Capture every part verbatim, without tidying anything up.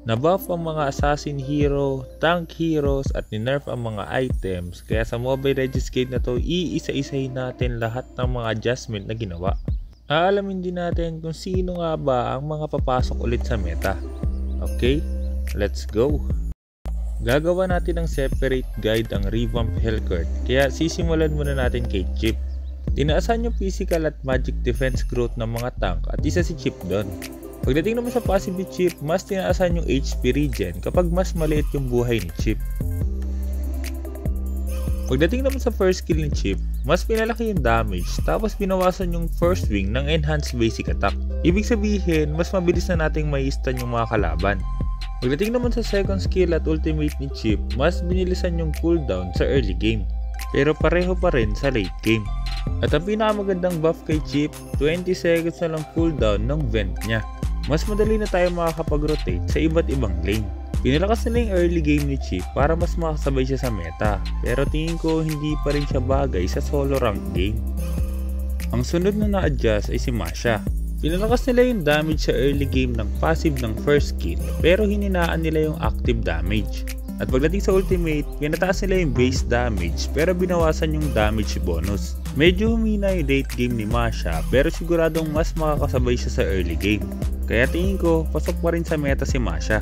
Nabuff ang mga assassin hero, tank heroes at ninerf ang mga items, kaya sa Mobile Legends Guide na to iisa-isahin natin lahat ng mga adjustment na ginawa. Aalamin din natin kung sino nga ba ang mga papasok ulit sa meta. Okay, let's go! Gagawa natin ng separate guide ang revamp Hellcourt, kaya sisimulan muna natin kay Chip. Tinaasan yung physical at magic defense growth ng mga tank at isa si Chip doon. Pagdating naman sa passive ni Chip, mas tinaasan yung H P regen kapag mas maliit yung buhay ni Chip. Pagdating naman sa first skill ni Chip, mas pinalaki yung damage tapos binawasan yung first wing ng enhanced basic attack. Ibig sabihin, mas mabilis na nating mai-stun yung mga kalaban. Pagdating naman sa second skill at ultimate ni Chip, mas binilisan yung cooldown sa early game. Pero pareho pa rin sa late game. At ang pinakamagandang buff kay Chip, twenty seconds na lang cooldown ng vent niya. Mas madali na tayo makakapag-rotate sa iba't ibang lane. Pinalakas nila yung early game ni Chip para mas makasabay siya sa meta, pero tingin ko hindi pa rin siya bagay sa solo rank game. Ang sunod na na-adjust ay si Masha. Pinalakas nila yung damage sa early game ng passive ng first skill, pero hininaan nila yung active damage. At pagdating sa ultimate, pinataas nila yung base damage pero binawasan yung damage bonus. Medyo humina yung late game ni Masha pero siguradong mas makakasabay siya sa early game. Kaya tingin ko, pasok pa rin sa meta si Masha.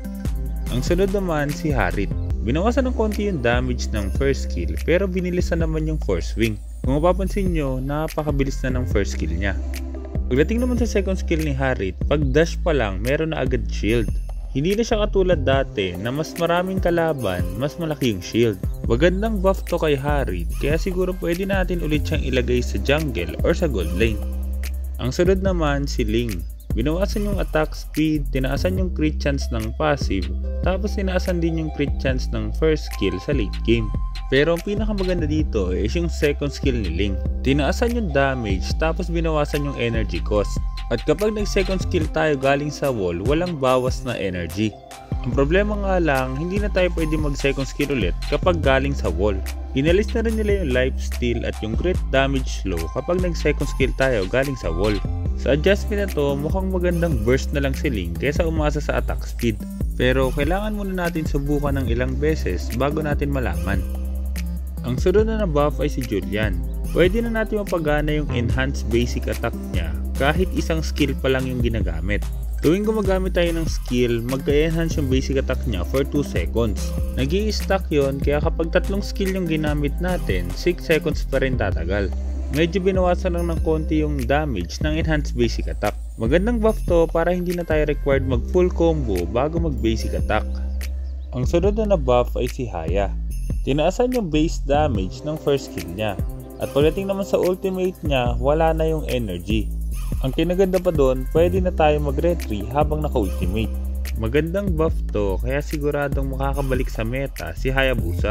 Ang sunod naman si Harit. Binawasan ng konti yung damage ng first skill pero binilisan naman yung force wing. Kung mapapansin nyo, napakabilis na ng first skill niya. Pagdating naman sa second skill ni Harit, pag dash pa lang meron na agad shield. Hindi na siya katulad dati na mas maraming kalaban, mas malaki yung shield. Magandang buff to kay Harit kaya siguro pwede natin ulit siyang ilagay sa jungle or sa gold lane. Ang sunod naman si Ling. Binawasan yung attack speed, tinaasan yung crit chance ng passive, tapos tinaasan din yung crit chance ng first skill sa late game. Pero ang pinakamaganda dito is yung second skill ni Ling. Tinaasan yung damage tapos binawasan yung energy cost. At kapag nag-second skill tayo galing sa wall, walang bawas na energy. Ang problema nga lang, hindi na tayo pwede mag-second skill ulit kapag galing sa wall. Inalis na rin nila yung life steal at yung crit damage slow kapag nag-second skill tayo galing sa wall. Sa adjustment na to, mukhang magandang burst na lang si Ling kaysa umasa sa attack speed. Pero kailangan muna natin subukan ng ilang beses bago natin malaman. Ang sunod na na buff ay si Julian. Pwede na natin mapagana yung enhanced basic attack niya kahit isang skill pa lang yung ginagamit. Tuwing gumagamit tayo ng skill, magka-enhance yung basic attack niya for two seconds. Nag-i-stack yun kaya kapag tatlong skill yung ginamit natin, six seconds pa rin tatagal. Medyo binawasan lang ng konti yung damage ng enhanced basic attack. Magandang buff to para hindi na tayo required mag full combo bago mag basic attack. Ang sunod na na buff ay si Haya. Tinaasan yung base damage ng first skill niya. At pagdating naman sa ultimate niya, wala na yung energy. Ang kinaganda pa doon, pwede na tayo mag-retry habang naka-ultimate. Magandang buff to kaya siguradong makakabalik sa meta si Hayabusa.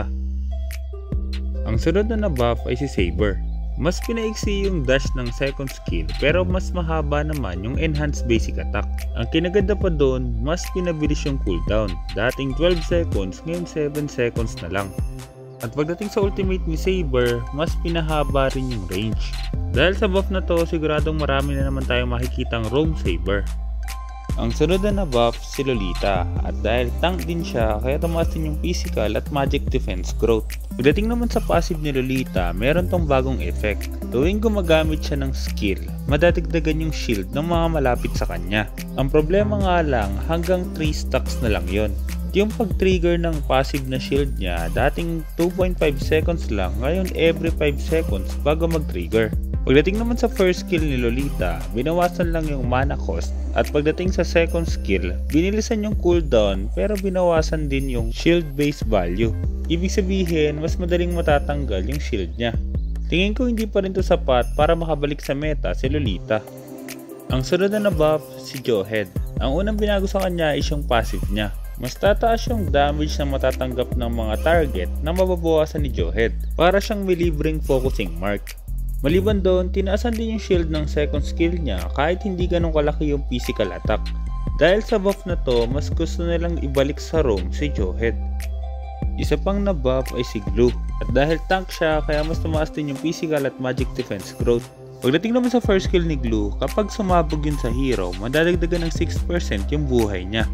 Ang sunod na na buff ay si Saber. Mas pinaiksi yung dash ng second skill pero mas mahaba naman yung enhanced basic attack. Ang kinaganda pa doon, mas pinabilis yung cooldown. Dating twelve seconds, ngayon seven seconds na lang. At pagdating sa ultimate ni Saber, mas pinahaba rin yung range. Dahil sa buff na to, siguradong marami na naman tayong makikitang roam Saber. Ang sunod na na buff si Lolita, at dahil tank din siya, kaya tumaas din yung physical at magic defense growth. Pagdating naman sa passive ni Lolita, meron tong bagong effect. Tuwing gumagamit siya ng skill, madadagdagan yung shield ng mga malapit sa kanya. Ang problema nga lang, hanggang three stacks na lang yon. Yung pag-trigger ng passive na shield niya, dating two point five seconds lang, ngayon every five seconds bago mag-trigger. Pagdating naman sa first skill ni Lolita, binawasan lang yung mana cost, at pagdating sa second skill, binilisan yung cooldown pero binawasan din yung shield base value. Ibig sabihin, mas madaling matatanggal yung shield niya. Tingin ko hindi pa rin to sapat para makabalik sa meta si Lolita. Ang sunod na na buff si Jawhead. Ang unang binago sa kanya is yung passive niya. Mas tataas yung damage na matatanggap ng mga target na mababawasan ni Jawhead para siyang may libreng focusing mark. Maliban doon, tinaasan din yung shield ng second skill niya kahit hindi ganun kalaki yung physical attack. Dahil sa buff na to, mas gusto nilang ibalik sa roam si Jawhead. Isa pang na buff ay si Glue, at dahil tank siya kaya mas tumaas din yung physical at magic defense growth. Pagdating naman sa first skill ni Glue, kapag sumabog yun sa hero, madadagdagan ng six percent yung buhay niya.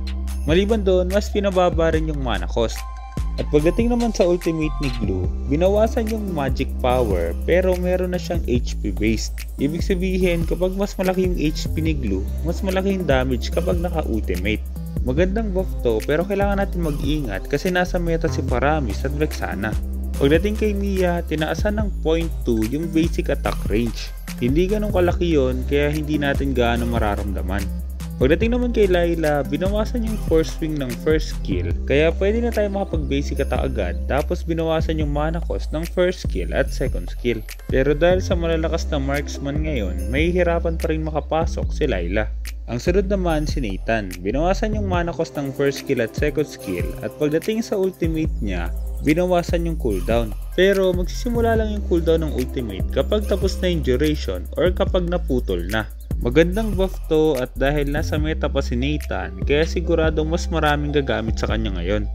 Maliban doon, mas pinababa rin yung mana cost. At pagdating naman sa ultimate ni Glue, binawasan yung magic power pero meron na siyang H P based. Ibig sabihin kapag mas malaki yung H P ni Glue, mas malaki yung damage kapag naka-ultimate. Magandang buff to pero kailangan natin mag-ingat kasi nasa meta si Paramis at Vexana. Pagdating kay Mia, tinaasan ng zero point two yung basic attack range. Hindi ganun kalaki yon kaya hindi natin gaano mararamdaman. Pagdating naman kay Layla, binawasan yung force swing ng first skill kaya pwede na tayo makapag basic attack agad tapos binawasan yung mana cost ng first skill at second skill. Pero dahil sa malalakas na marksman ngayon, may hirapan pa rin makapasok si Layla. Ang sunod naman si Nathan, binawasan yung mana cost ng first skill at second skill at pagdating sa ultimate niya, binawasan yung cooldown. Pero magsisimula lang yung cooldown ng ultimate kapag tapos na yung duration or kapag naputol na. Magandang buff to at dahil nasa meta pa si Nathan, kaya siguradong mas maraming gagamit sa kanya ngayon.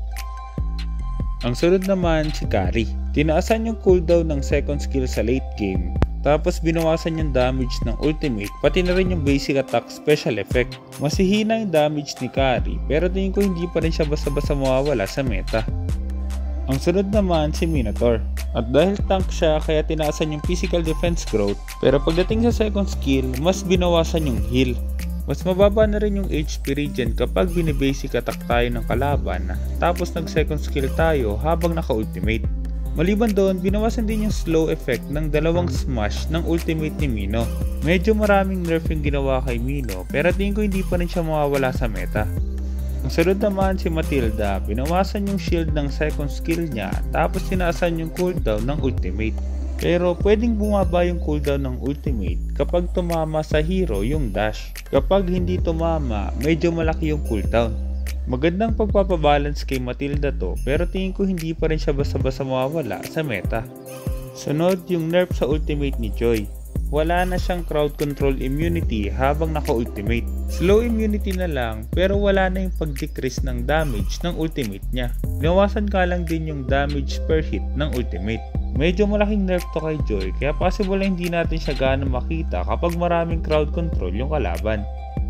Ang sunod naman si Kari. Tinaasan yung cooldown ng second skill sa late game, tapos binawasan yung damage ng ultimate, pati na rin yung basic attack special effect. Masihina yung damage ni Kari, pero tingin ko hindi pa rin siya basta-basta mawawala sa meta. Ang sunod naman si Minotaur. At dahil tank siya kaya tinaasan yung physical defense growth, pero pagdating sa second skill, mas binawasan yung heal. Mas mababa na rin yung H P regen kapag binibasic attack tayo ng kalaban, tapos nag second skill tayo habang naka-ultimate. Maliban doon, binawasan din yung slow effect ng dalawang smash ng ultimate ni Mino. Medyo maraming nerf yung ginawa kay Mino, pero tingin ko hindi pa rin siya mawawala sa meta. Ang sunod naman si Matilda, binawasan yung shield ng second skill niya tapos tinaasan yung cooldown ng ultimate. Pero pwedeng bumaba yung cooldown ng ultimate kapag tumama sa hero yung dash. Kapag hindi tumama, medyo malaki yung cooldown. Magandang pagpapabalance kay Matilda to pero tingin ko hindi pa rin siya basta-basta mawawala sa meta. Sunod yung nerf sa ultimate ni Joy. Wala na siyang crowd control immunity habang naka-ultimate. Slow immunity na lang pero wala na yung pag-decrease ng damage ng ultimate niya. Binawasan ka lang din yung damage per hit ng ultimate. Medyo malaking nerf to kay Joy kaya possible na hindi natin siya gaano makita kapag maraming crowd control yung kalaban.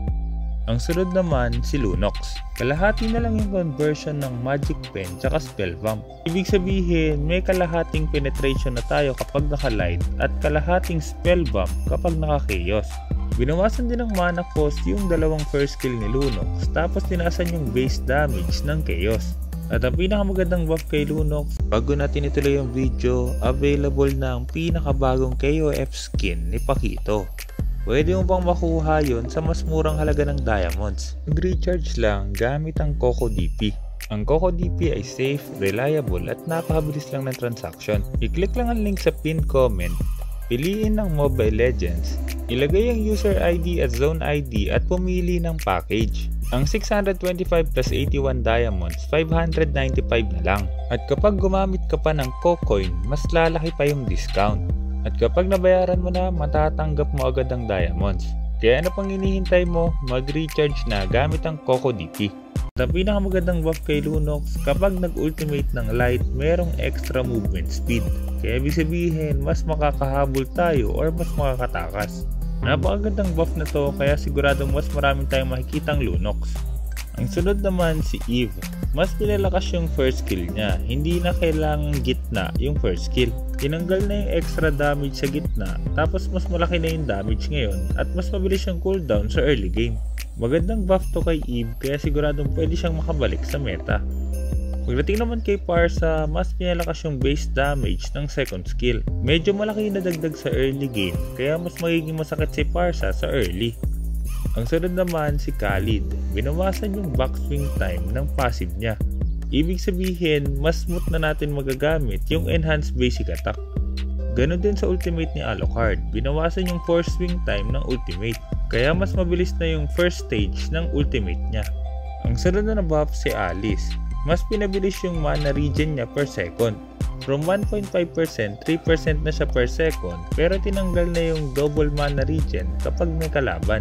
Ang sunod naman si Lunox. Kalahati na lang yung conversion ng Magic Pen tsaka Spell Vamp. Ibig sabihin may kalahating penetration na tayo kapag naka-light at kalahating Spell Vamp kapag naka-chaos. Binawasan din ng mana cost yung dalawang first skill ni Lunox tapos tinaasan yung base damage ng chaos. At ang pinakamagandang buff kay Lunox, bago natin ituloy yung video, available na ang pinakabagong K O F skin ni Pakito. Pwede mo pang makuha yon sa mas murang halaga ng diamonds. Mag-recharge lang gamit ang Coco D P. Ang Coco D P ay safe, reliable at napakabilis lang ng transaction. I-click lang ang link sa pinned comment, piliin ng Mobile Legends, ilagay ang user I D at zone I D at pumili ng package. Ang six hundred twenty-five plus eighty-one diamonds, five hundred ninety-five na lang. At kapag gumamit ka pa ng Cocoin, mas lalaki pa yung discount. At kapag nabayaran mo na, matatanggap mo agad ang diamonds. Kaya ano pang hinihintay mo, mag-recharge na gamit ang Coco D P. At ang pinakamagandang buff kay Lunox, kapag nag-ultimate ng light, merong extra movement speed. Kaya ibig sabihin, mas makakahabol tayo or mas makakatakas. Napakagandang buff na to, kaya siguradong mas maraming tayong makikitang Lunox. Ang sunod naman si Eve. Mas pinalakas yung first skill niya, hindi na kailangang gitna yung first skill. Tinanggal na yung extra damage sa gitna, tapos mas malaki na yung damage ngayon at mas mabilis yung cooldown sa early game. Magandang buff to kay Eve kaya siguradong pwede siyang makabalik sa meta. Pagdating naman kay Parsa, mas pinalakas yung base damage ng second skill. Medyo malaki yung nadagdag sa early game kaya mas magiging masakit si Parsa sa early. Ang sunod naman si Khalid, binawasan yung backswing time ng passive niya. Ibig sabihin, mas smooth na natin magagamit yung enhanced basic attack. Ganon din sa ultimate ni Alucard, binawasan yung force swing time ng ultimate, kaya mas mabilis na yung first stage ng ultimate niya. Ang sunod na buff si Alice, mas pinabilis yung mana regen niya per second. From one point five percent, three percent na siya per second, pero tinanggal na yung double mana regen kapag may kalaban.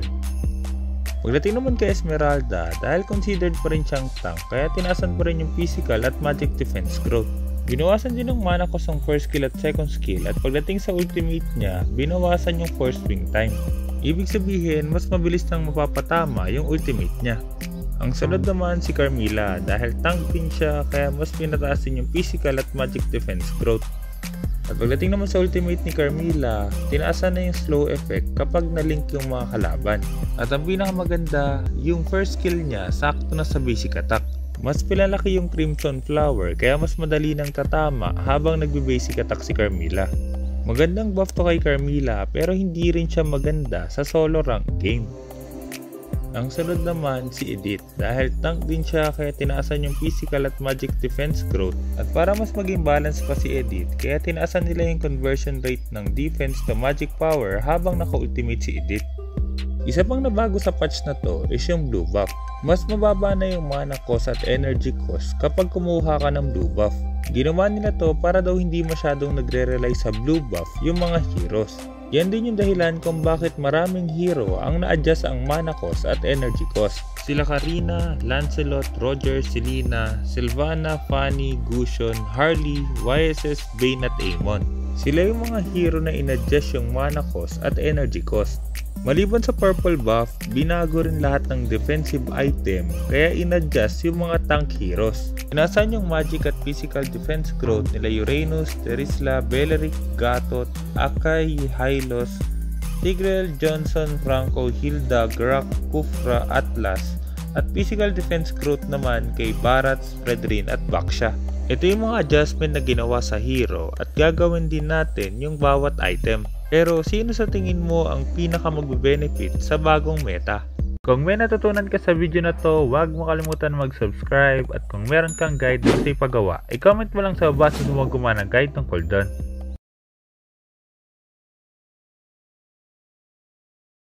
Pagdating naman kay Esmeralda, dahil considered pa rin siyang tank, kaya tinasan pa rin yung physical at magic defense growth. Binawasan din ng mana cost ang first skill at second skill at pagdating sa ultimate niya, binawasan yung force swing time. Ibig sabihin, mas mabilis nang mapapatama yung ultimate niya. Ang sunod naman si Carmilla dahil tank din siya kaya mas pinataas din yung physical at magic defense growth. At pagdating naman sa ultimate ni Carmilla, tinaasan na yung slow effect kapag na-link yung mga kalaban. At ang pinakamaganda, yung first skill niya sakto na sa basic attack. Mas pinalaki yung Crimson Flower kaya mas madali nang tatama habang nagbe-basic attack si Carmilla. Magandang buff to kay Carmilla pero hindi rin siya maganda sa solo rank game. Ang sunod naman si Edith dahil tank din siya kaya tinaasan yung physical at magic defense growth. At para mas maging balance pa si Edith kaya tinaasan nila yung conversion rate ng defense to magic power habang naka-ultimate si Edith. Isa pang nabago sa patch na to is yung blue buff. Mas mababa na yung mana cost at energy cost kapag kumuha ka ng blue buff. Ginawa nila to para daw hindi masyadong nagre-rely sa blue buff yung mga heroes. Yan din yung dahilan kung bakit maraming hero ang na-adjust ang mana cost at energy cost. Sila Karina, Lancelot, Roger, Selena, Sylvana, Fanny, Gusion, Harley, Y S S, Vayne at Amon. Sila yung mga hero na in-adjust yung mana cost at energy cost. Maliban sa purple buff, binago rin lahat ng defensive item kaya in-adjust yung mga tank heroes. Inasan yung magic at physical defense growth nila Uranus, Terisla, Beleric, Gatot, Akai, Hylos, Tigreal, Johnson, Franco, Hilda, Grak, Kufra, Atlas, at physical defense growth naman kay Barats, Fredrin at Baksha. Ito yung mga adjustment na ginawa sa hero at gagawin din natin yung bawat item. Pero sino sa tingin mo ang pinaka magbe-benefit sa bagong meta? Kung may natutunan ka sa video na to, huwag mo kalimutan mag-subscribe at kung meron kang guide sa ipagawa, i-comment mo lang sa baba sa gumawa ng guide tungkol doon.